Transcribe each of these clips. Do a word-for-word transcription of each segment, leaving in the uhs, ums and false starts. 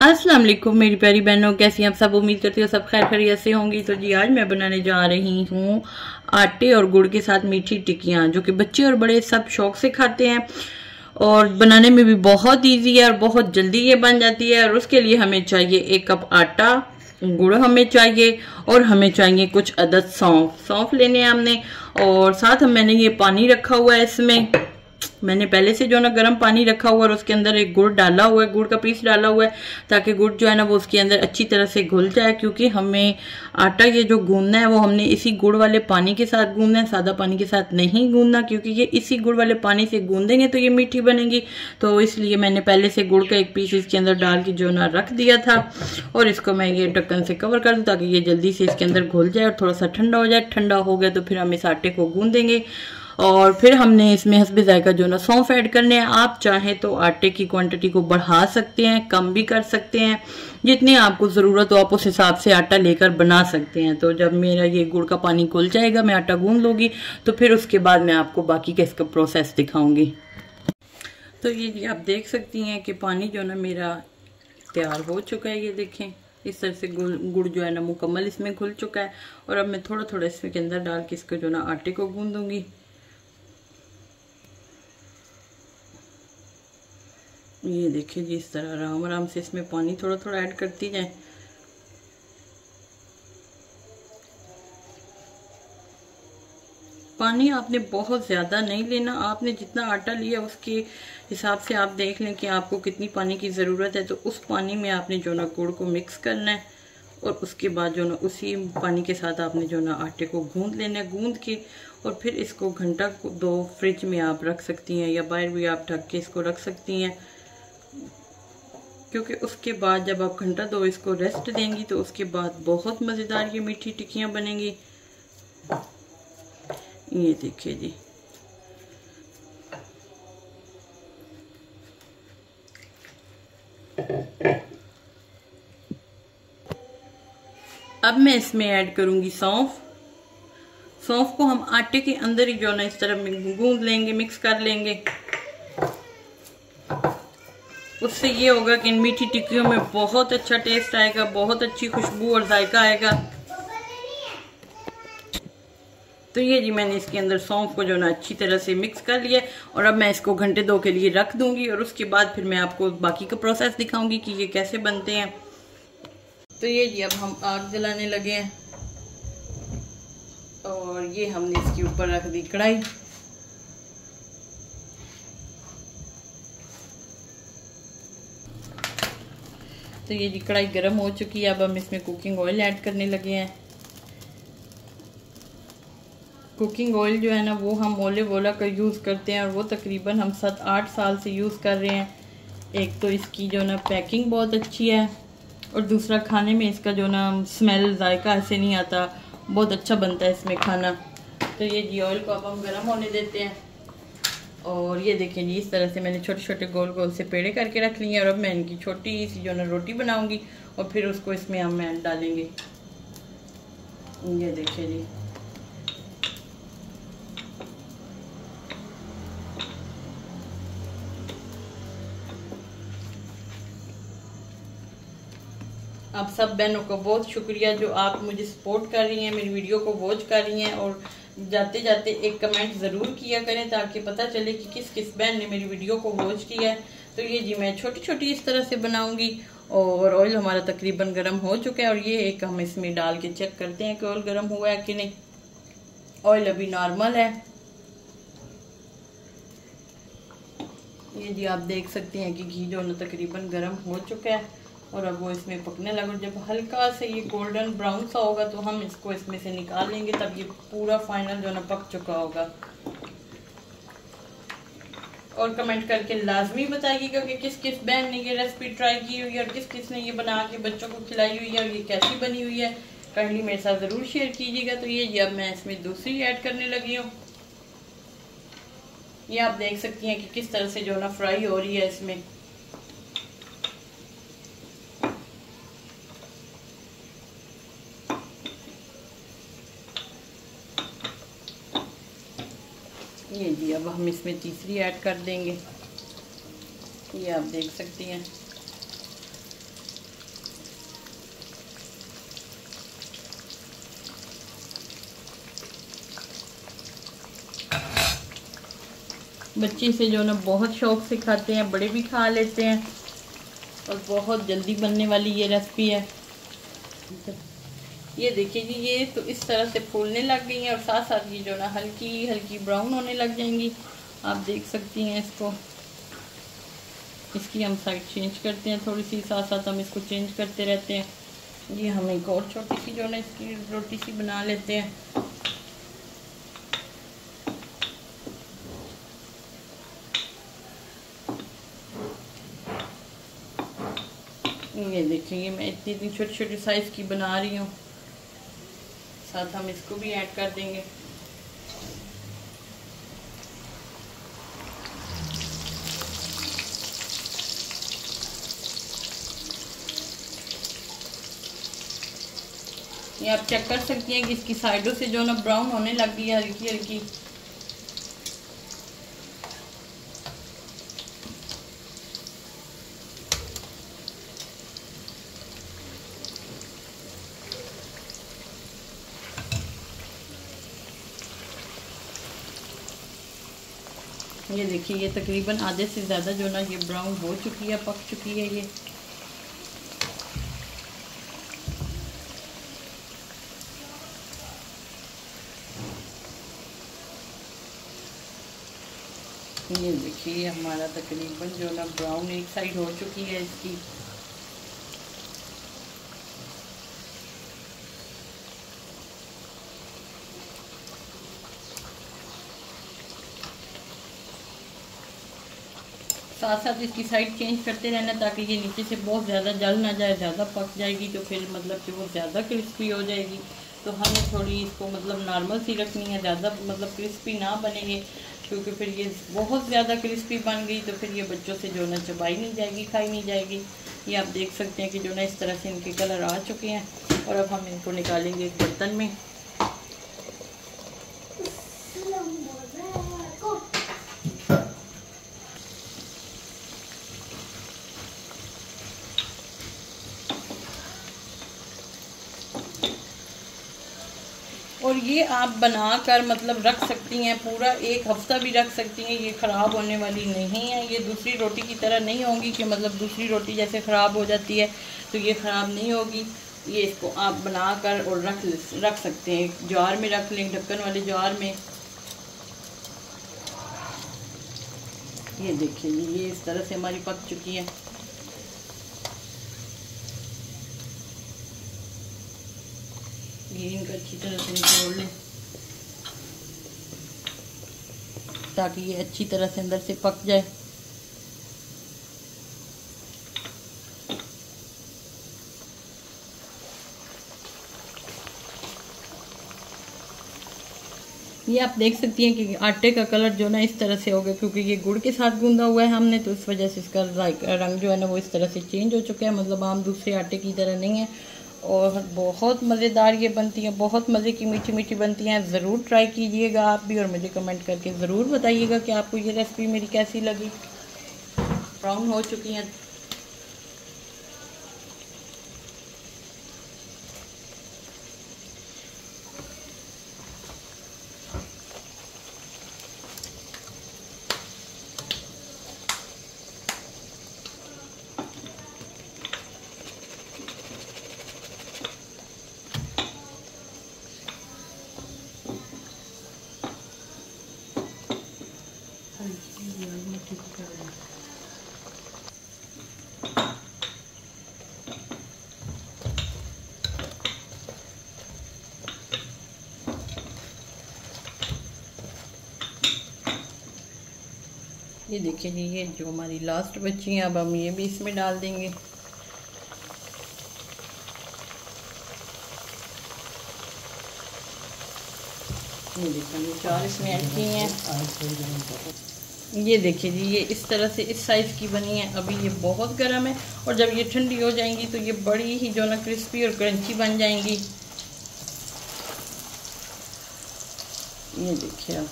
अस्सलाम वालेकुम मेरी प्यारी बहनों, कैसी हैं आप सब। उम्मीद करती हूँ सब खैर खैरियत से होंगी। तो जी आज मैं बनाने जा रही हूँ आटे और गुड़ के साथ मीठी टिक्कियाँ, जो कि बच्चे और बड़े सब शौक से खाते हैं और बनाने में भी बहुत इजी है और बहुत जल्दी ये बन जाती है। और उसके लिए हमें चाहिए एक कप आटा, गुड़ हमें चाहिए और हमें चाहिए कुछ अदद सौंफ सौंफ लेने हैं हमने। और साथ हम मैंने ये पानी रखा हुआ है, इसमें मैंने पहले से जो ना गर्म पानी रखा हुआ है और उसके अंदर एक गुड़ डाला हुआ है, गुड़ का पीस डाला हुआ है ताकि गुड़ जो है ना वो उसके अंदर अच्छी तरह से घुल जाए। क्योंकि हमें आटा ये जो गूंदना है वो हमने इसी गुड़ वाले पानी के साथ गूंदना है, सादा पानी के साथ नहीं गूंदना, क्योंकि ये इसी गुड़ वाले पानी से गूंदेंगे तो ये मीठी बनेगी। तो इसलिए मैंने पहले से गुड़ का एक पीस इसके अंदर डाल के जो ना रख दिया था और इसको मैं ये ढक्कन से कवर कर दूँ ताकि ये जल्दी से इसके अंदर घुल जाए और थोड़ा सा ठंडा हो जाए। ठंडा हो गया तो फिर हम इस आटे को गूंदेंगे और फिर हमने इसमें हस्बे जायका जो ना सौंफ ऐड करने हैं। आप चाहें तो आटे की क्वांटिटी को बढ़ा सकते हैं, कम भी कर सकते हैं, जितनी आपको ज़रूरत हो आप उस हिसाब से आटा लेकर बना सकते हैं। तो जब मेरा ये गुड़ का पानी घुल जाएगा, मैं आटा गूंद लूँगी, तो फिर उसके बाद मैं आपको बाकी का इसका प्रोसेस दिखाऊंगी। तो ये आप देख सकती हैं कि पानी जो ना मेरा तैयार हो चुका है। ये देखें इस तरह से गुड़ गुड़ जो है ना मुकम्मल इसमें घुल चुका है। और अब मैं थोड़ा थोड़ा इसमें के अंदर डाल के इसको जो ना आटे को गूंदूंगी। ये देखिए जी, इस तरह आराम आराम से इसमें पानी थोड़ा थोड़ा ऐड करती जाए। पानी आपने बहुत ज़्यादा नहीं लेना, आपने जितना आटा लिया उसके हिसाब से आप देख लें कि आपको कितनी पानी की ज़रूरत है। तो उस पानी में आपने जो ना गुड़ को मिक्स करना है और उसके बाद जो ना उसी पानी के साथ आपने जो ना आटे को गूंद लेना है। गूंद के और फिर इसको घंटा दो फ्रिज में आप रख सकती हैं या बाहर भी आप ढक के इसको रख सकती हैं, क्योंकि उसके बाद जब आप घंटा दो इसको रेस्ट देंगी तो उसके बाद बहुत मज़ेदार ये मीठी टिक्कियाँ बनेंगी। ये देखिए जी, अब मैं इसमें ऐड करूंगी सौंफ। सौंफ को हम आटे के अंदर ही जो ना इस तरह गूंद लेंगे, मिक्स कर लेंगे। उससे ये होगा कि इन मीठी टिक्कियों में बहुत अच्छा टेस्ट आएगा, बहुत अच्छी खुशबू और जायका आएगा। तो ये जी मैंने इसके अंदर सौंफ को जो ना अच्छी तरह से मिक्स कर लिया और अब मैं इसको घंटे दो के लिए रख दूंगी और उसके बाद फिर मैं आपको बाकी का प्रोसेस दिखाऊंगी कि ये कैसे बनते हैं। तो ये जी अब हम आग जलाने लगे हैं और ये हमने इसके ऊपर रख दी कढ़ाई। तो ये जी कढ़ाई गर्म हो चुकी है। अब हम इसमें कुकिंग ऑयल ऐड करने लगे हैं। कुकिंग ऑयल जो है ना वो हम ओलिव ओला का यूज़ करते हैं और वो तकरीबन हम सात आठ साल से यूज़ कर रहे हैं। एक तो इसकी जो ना पैकिंग बहुत अच्छी है और दूसरा खाने में इसका जो ना स्मेल जायका ऐसे नहीं आता, बहुत अच्छा बनता है इसमें खाना। तो ये जी ऑयल को अब हम गर्म होने देते हैं और ये देखें जी इस तरह से मैंने छोटे छोटे गोल गोल से पेड़े करके रख लिए हैं। और अब मैं इनकी छोटी सी जो ना रोटी बनाऊंगी और फिर उसको इसमें हम मैं डालेंगे। ये देखिए जी, आप सब बहनों को बहुत शुक्रिया जो आप मुझे सपोर्ट कर रही हैं, मेरी वीडियो को वॉच कर रही हैं। और जाते जाते एक कमेंट ज़रूर किया करें ताकि पता चले कि किस किस बहन ने मेरी वीडियो को वॉच किया है। तो ये जी मैं छोटी छोटी इस तरह से बनाऊंगी और ऑयल हमारा तकरीबन गर्म हो चुका है। और ये एक हम इसमें डाल के चेक करते हैं कि ऑयल गर्म हुआ है कि नहीं। ऑयल अभी नॉर्मल है। ये जी आप देख सकते हैं कि घी जो ना तकरीबन गर्म हो चुका है और अब वो इसमें पकने लगा। जब हल्का से ये गोल्डन ब्राउन सा होगा तो हम इसको इसमें से निकाल लेंगे, तब ये पूरा फाइनल जो ना पक चुका होगा। और कमेंट करके लाजमी बताइएगा कि किस किस बहन ने ये रेसिपी ट्राई की हुई है और किस किस ने ये बना के बच्चों को खिलाई हुई है और ये कैसी बनी हुई है, काइंडली मेरे साथ ज़रूर शेयर कीजिएगा। तो ये अब मैं इसमें दूसरी ऐड करने लगी हूँ। ये आप देख सकती हैं कि किस तरह से जो ना फ्राई हो रही है इसमें। ये जी अब हम इसमें तीसरी ऐड कर देंगे। ये आप देख सकती हैं। बच्चे से जो ना बहुत शौक से खाते हैं, बड़े भी खा लेते हैं और बहुत जल्दी बनने वाली ये रेसिपी है। ये देखिए जी, ये तो इस तरह से फूलने लग गई हैं और साथ साथ ये जो ना हल्की हल्की ब्राउन होने लग जाएंगी। आप देख सकती हैं इसको। इसकी हम साइड चेंज करते हैं थोड़ी सी, साथ साथ हम इसको चेंज करते रहते हैं। ये हम एक और छोटी सी जो ना इसकी रोटी सी बना लेते हैं। ये देखिए, मैं इतनी इतनी छोटी छोटी साइज की बना रही हूँ। साथ हम इसको भी ऐड कर देंगे। ये आप चेक कर सकती हैं कि इसकी साइडों से जो ना ब्राउन होने लग गई है हल्की हल्की। ये देखिए, ये तकरीबन आधे से ज़्यादा जो ना ये ब्राउन हो चुकी है, पक चुकी है ये। ये देखिए, हमारा तकरीबन जो ना ब्राउन एक साइड हो चुकी है इसकी। साथ साथ इसकी साइड चेंज करते रहना ताकि ये नीचे से बहुत ज़्यादा जल ना जाए। ज़्यादा पक जाएगी तो फिर मतलब कि वो ज़्यादा क्रिस्पी हो जाएगी। तो हमें थोड़ी इसको मतलब नॉर्मल सी रखनी है, ज़्यादा मतलब क्रिस्पी ना बनेंगे, क्योंकि फिर ये बहुत ज़्यादा क्रिस्पी बन गई तो फिर ये बच्चों से जो ना चबाई नहीं जाएगी, खाई नहीं जाएगी। ये आप देख सकते हैं कि जो ना इस तरह से इनके कलर आ चुके हैं। और अब हम इनको निकालेंगे एक बर्तन में। और ये आप बनाकर मतलब रख सकती हैं, पूरा एक हफ्ता भी रख सकती हैं, ये ख़राब होने वाली नहीं है। ये दूसरी रोटी की तरह नहीं होगी कि मतलब दूसरी रोटी जैसे ख़राब हो जाती है तो ये ख़राब नहीं होगी। ये इसको आप बनाकर और रख रख सकते हैं, एक जार में रख लें, ढक्कन वाले जार में। ये देखिए, ये इस तरह से हमारी पक चुकी है। ये इनको अच्छी तरह से निचोड़ लें ताकि ये अच्छी तरह से अंदर से पक जाए। ये आप देख सकती हैं कि आटे का कलर जो ना इस तरह से हो गया, क्योंकि ये गुड़ के साथ गूंदा हुआ है हमने, तो इस वजह से इसका रंग जो है ना वो इस तरह से चेंज हो चुका है। मतलब आम दूसरे आटे की तरह नहीं है। और बहुत मज़ेदार ये बनती हैं, बहुत मज़े की मीठी मीठी बनती हैं। ज़रूर ट्राई कीजिएगा आप भी और मुझे कमेंट करके ज़रूर बताइएगा कि आपको ये रेसिपी मेरी कैसी लगी। ब्राउन हो चुकी हैं। ये देखिए जी, ये जो हमारी लास्ट बची हैं अब हम ये भी इसमें डाल देंगे। ये देखिए, चार इसमें ऐड किए हैं। ये देखिए जी, ये इस तरह से इस साइज़ की बनी है। अभी ये बहुत गर्म है और जब ये ठंडी हो जाएंगी तो ये बड़ी ही जो ना क्रिस्पी और क्रंची बन जाएंगी। ये देखिए आप।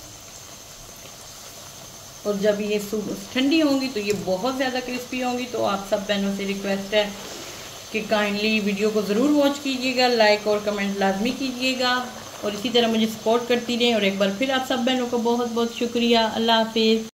और जब ये ठंडी होंगी तो ये बहुत ज़्यादा क्रिस्पी होंगी। तो आप सब बहनों से रिक्वेस्ट है कि काइंडली वीडियो को ज़रूर वॉच कीजिएगा, लाइक और कमेंट लाजमी कीजिएगा और इसी तरह मुझे सपोर्ट करती रहें। और एक बार फिर आप सब बहनों को बहुत बहुत शुक्रिया। अल्लाह हाफिज़।